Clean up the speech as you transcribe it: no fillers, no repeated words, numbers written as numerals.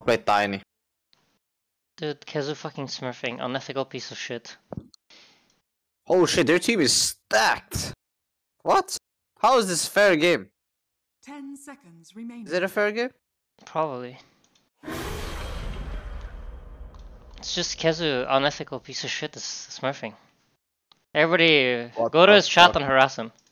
play Tiny. Dude, KheZu fucking smurfing. Unethical piece of shit. Oh shit, their team is stacked. What? How is this a fair game? 10 seconds remaining. Is it a fair game? Probably. It's just KheZu, unethical piece of shit, is smurfing. Everybody, What go to the his chat fuck? and harass him.